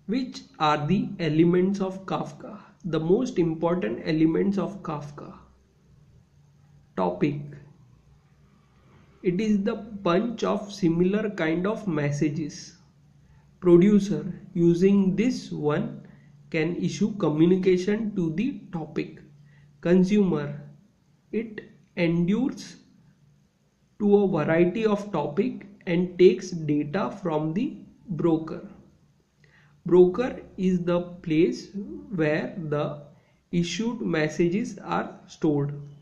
Which are the elements of Kafka? The most important elements of Kafka. Topic. It is the bunch of similar kind of messages. Producer, using this one, can issue communication to the topic. Consumer, it endures to a variety of topic and takes data from the broker. Broker is the place where the issued messages are stored.